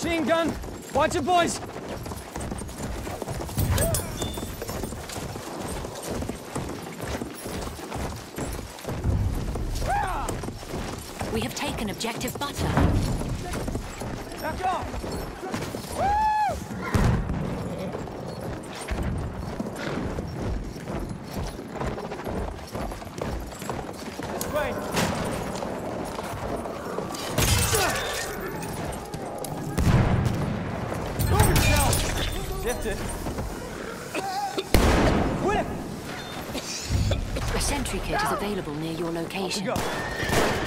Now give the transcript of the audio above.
Machine gun! Watch it, boys! We have taken objective butter. Back off! This way! Move yourself! Shift it. Quit it! A sentry kit is available near your location. Go.